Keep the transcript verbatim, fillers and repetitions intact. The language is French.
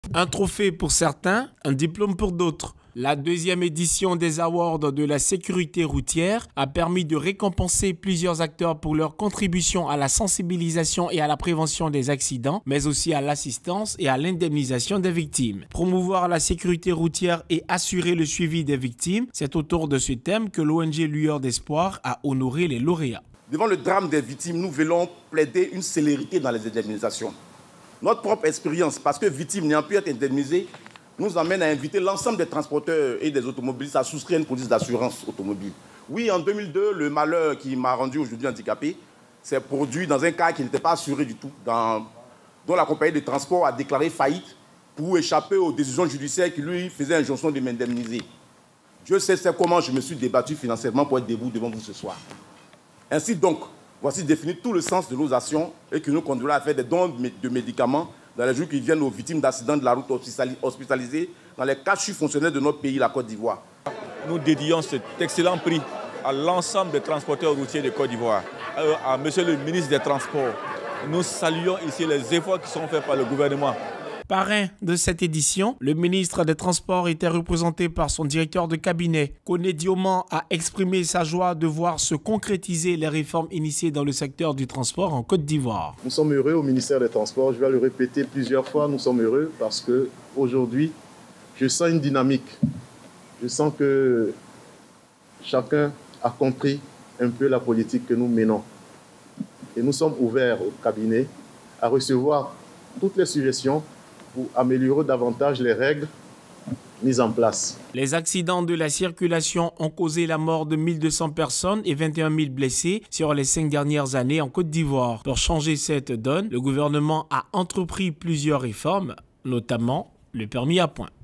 Un trophée pour certains, un diplôme pour d'autres. La deuxième édition des Awards de la sécurité routière a permis de récompenser plusieurs acteurs pour leur contribution à la sensibilisation et à la prévention des accidents, mais aussi à l'assistance et à l'indemnisation des victimes. Promouvoir la sécurité routière et assurer le suivi des victimes, c'est autour de ce thème que l'O N G Lueur d'Espoir a honoré les lauréats. Devant le drame des victimes, nous voulons plaider une célérité dans les indemnisations. Notre propre expérience, parce que victime n'ayant pu être indemnisée, nous amène à inviter l'ensemble des transporteurs et des automobilistes à souscrire une police d'assurance automobile. Oui, en deux mille deux, le malheur qui m'a rendu aujourd'hui handicapé s'est produit dans un cas qui n'était pas assuré du tout, dans, dont la compagnie de transport a déclaré faillite pour échapper aux décisions judiciaires qui lui faisaient injonction de m'indemniser. Dieu sait comment je me suis débattu financièrement pour être debout devant vous ce soir. Ainsi donc, voici défini tout le sens de nos actions et qui nous conduira à faire des dons de médicaments dans les jours qui viennent aux victimes d'accidents de la route hospitalisées dans les quatre CHU fonctionnels de notre pays, la Côte d'Ivoire. Nous dédions cet excellent prix à l'ensemble des transporteurs routiers de Côte d'Ivoire, à Monsieur le ministre des Transports. Nous saluons ici les efforts qui sont faits par le gouvernement. Parrain de cette édition, le ministre des Transports était représenté par son directeur de cabinet. Koné Dioman a exprimé sa joie de voir se concrétiser les réformes initiées dans le secteur du transport en Côte d'Ivoire. Nous sommes heureux au ministère des Transports, je vais le répéter plusieurs fois, nous sommes heureux parce qu'aujourd'hui, je sens une dynamique. Je sens que chacun a compris un peu la politique que nous menons. Et nous sommes ouverts au cabinet à recevoir toutes les suggestions pour améliorer davantage les règles mises en place. Les accidents de la circulation ont causé la mort de mille deux cents personnes et vingt et un mille blessés sur les cinq dernières années en Côte d'Ivoire. Pour changer cette donne, le gouvernement a entrepris plusieurs réformes, notamment le permis à points.